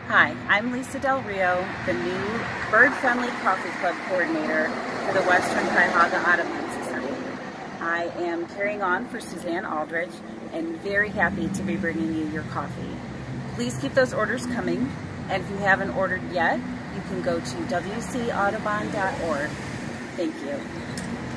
Hi, I'm Lisa Del Rio, the new Bird Friendly Coffee Club Coordinator for the Western Cuyahoga Audubon Society. I am carrying on for Suzanne Aldridge and very happy to be bringing you your coffee. Please keep those orders coming, and if you haven't ordered yet, you can go to WCAaudubon.org. Thank you.